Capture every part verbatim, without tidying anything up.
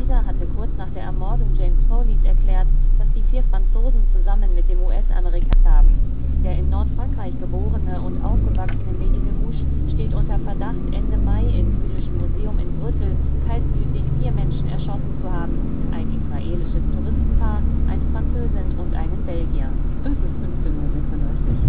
Dieser hatte kurz nach der Ermordung James Foley's erklärt, dass die vier Franzosen zusammen mit dem U S-Amerikaner haben. Der in Nordfrankreich geborene und aufgewachsene Mehdi Nemmouche steht unter Verdacht, Ende Mai im Jüdischen Museum in Brüssel kaltblütig vier Menschen erschossen zu haben. Ein israelisches Touristenpaar, eine Französin und einen Belgier. Es ist fünfzehn Uhr sechsundneunzig.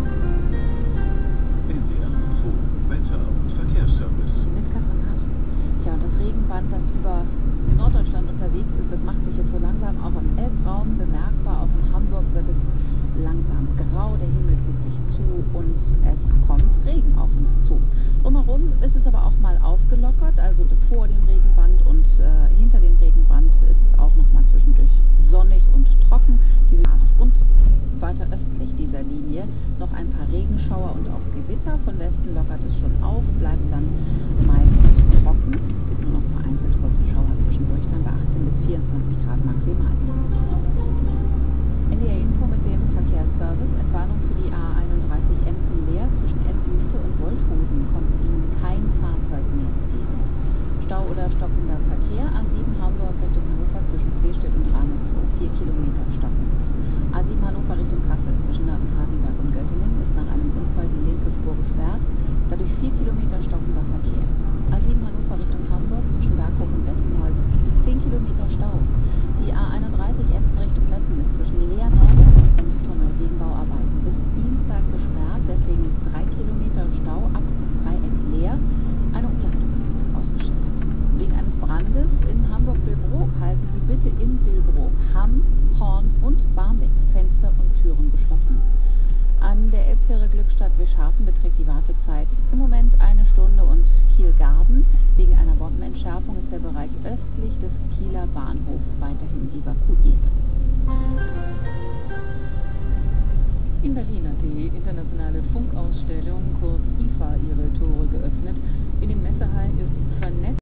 N D R Info, Wetter- und Verkehrsservice. Mit Katrin Hatt. Ja, das Regenband, das über Norddeutschland unterwegs ist, das macht sich jetzt so langsam auch im Elbraum bemerkbar. Auch in Hamburg wird es langsam grau, der Himmel zieht sich zu und es kommt Regen auf uns zu. Drumherum ist es aber auch mal aufgelockert, also vor dem Regenband und äh, hinter dem Regenband ist es auch noch mal zwischendurch sonnig und trocken. Diese und weiter östlich dieser Linie noch ein paar Regenschauer und auch Gewitter. Von Westen lockert es schon auf, bleibt dann meist trocken. Es gibt nur noch vereinzelt kurze Schauer zwischendurch, dann bei achtzehn bis vierundzwanzig Grad maximal. N D R Info mit dem Verkehrsservice. Entwarnung für die A einunddreißig Emden-Leer zwischen Emden-Mitte und Wolthofen kommt Ihnen kein Fahrzeug mehr entgegen. Stau oder stockender Verkehr. A sieben Hamburg Richtung Hannover zwischen Freestedt und Ramersdorf. vier Kilometer stocken. A sieben Hannover Richtung Kassel zwischen Nürnberg und Göttingen ist nach einem Unfall die linke Spur gesperrt. Dadurch vier Kilometer stockender Verkehr. A sieben Hannover Richtung Hamburg zwischen Berghof und Westenholz zehn Kilometer Stau. Die A einunddreißig Emden Richtung Meppen ist zwischen Leer Nord und Emstunnel wegen Bauarbeiten bis Dienstag gesperrt. Deswegen drei Kilometer Stau ab Dreieck Leer. Eine Umleitung ist ausgeschildert. Wegen eines Brandes in Hamburg-Billbrook halten Sie bitte in Billbrook, Hamm, Horn und Barmbek Fenster und Türen geschlossen. An der Elbfähre Glückstadt-Wischhafen beträgt die Wartezeit im Moment eine Stunde und Kiel-Garden. Wegen einer Bombenentschärfung ist der Bereich östlich des Kieler Bahnhofs weiterhin evakuiert. In Berlin hat die internationale Funkausstellung kurz